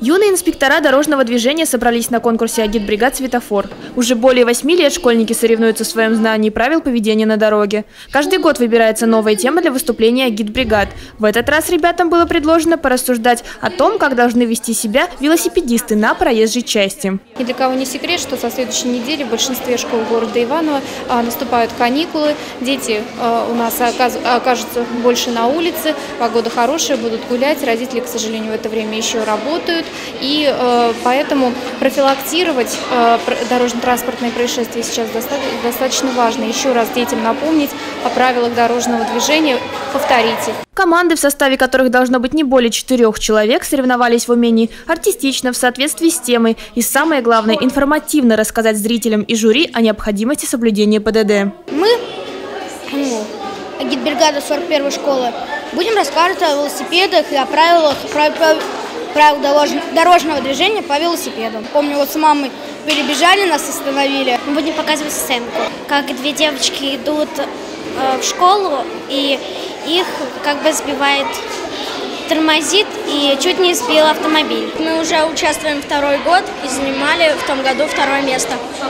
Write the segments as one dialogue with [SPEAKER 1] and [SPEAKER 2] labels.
[SPEAKER 1] Юные инспектора дорожного движения собрались на конкурсе агитбригад «Светофор». Уже более 8 лет школьники соревнуются в своем знании правил поведения на дороге. Каждый год выбирается новая тема для выступления агитбригад. В этот раз ребятам было предложено порассуждать о том, как должны вести себя велосипедисты на проезжей части.
[SPEAKER 2] Ни для кого не секрет, что со следующей недели в большинстве школ города Иваново наступают каникулы. Дети у нас окажутся больше на улице, погода хорошая, будут гулять. Родители, к сожалению, в это время еще работают. И поэтому профилактировать дорожно-транспортные происшествия сейчас достаточно важно. Еще раз детям напомнить о правилах дорожного движения, повторить их.
[SPEAKER 1] Команды, в составе которых должно быть не более 4 человек, соревновались в умении артистично, в соответствии с темой и, самое главное, информативно рассказать зрителям и жюри о необходимости соблюдения ПДД.
[SPEAKER 3] Мы, агитбригада 41-й школы, будем рассказывать о велосипедах и о правилах дорожного движения по велосипеду. Помню, вот с мамой перебежали, нас остановили.
[SPEAKER 4] Мы будем показывать сценку, как две девочки идут в школу, и их как бы сбивает, тормозит и чуть не сбил автомобиль.
[SPEAKER 3] Мы уже участвуем второй год и занимали в том году 2-е место.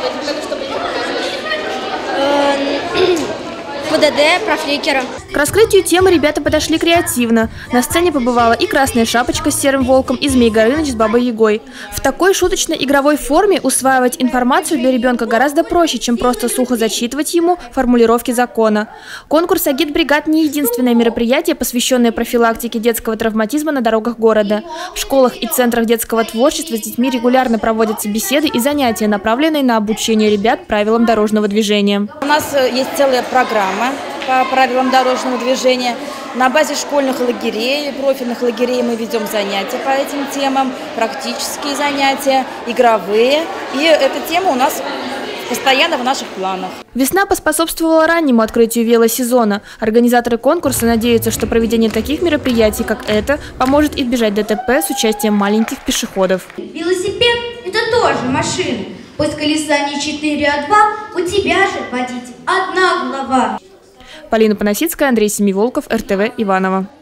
[SPEAKER 3] ПДД, про фликера.
[SPEAKER 1] К раскрытию темы ребята подошли креативно. На сцене побывала и Красная Шапочка с Серым Волком, и Змей Горыныч с Бабой Ягой. В такой шуточной игровой форме усваивать информацию для ребенка гораздо проще, чем просто сухо зачитывать ему формулировки закона. Конкурс агитбригад не единственное мероприятие, посвященное профилактике детского травматизма на дорогах города. В школах и центрах детского творчества с детьми регулярно проводятся беседы и занятия, направленные на обучение ребят правилам дорожного движения.
[SPEAKER 5] У нас есть целая программа по правилам дорожного движения. На базе школьных лагерей, профильных лагерей мы ведем занятия по этим темам, практические занятия, игровые. И эта тема у нас постоянно в наших планах.
[SPEAKER 1] Весна поспособствовала раннему открытию велосезона. Организаторы конкурса надеются, что проведение таких мероприятий, как это, поможет избежать ДТП с участием маленьких пешеходов.
[SPEAKER 6] Велосипед – это тоже машина. Пусть колеса не 4, а 2, у тебя же водить одна голова.
[SPEAKER 1] Полина Поносицкая, Андрей Семиволков, РТВ Иваново.